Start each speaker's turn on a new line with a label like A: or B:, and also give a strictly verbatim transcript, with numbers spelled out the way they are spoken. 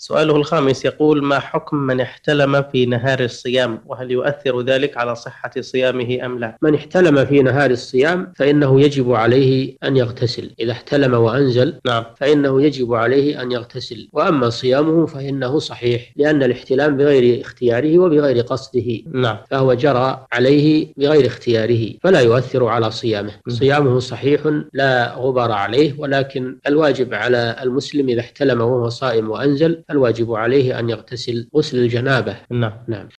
A: سؤاله الخامس يقول: ما حكم من احتلم في نهار الصيام، وهل يؤثر ذلك على صحة صيامه أم لا؟
B: من احتلم في نهار الصيام فإنه يجب عليه أن يغتسل. إذا احتلم وأنزل
A: نعم.
B: فإنه يجب عليه أن يغتسل. وأما صيامه فإنه صحيح، لأن الاحتلام بغير اختياره وبغير قصده،
A: نعم.
B: فهو جرى عليه بغير اختياره، فلا يؤثر على صيامه. صيامه صحيح لا غبار عليه، ولكن الواجب على المسلم إذا احتلم وهو صائم وأنزل، الواجب عليه أن يغتسل غسل الجنابة.
A: نعم.
B: نعم.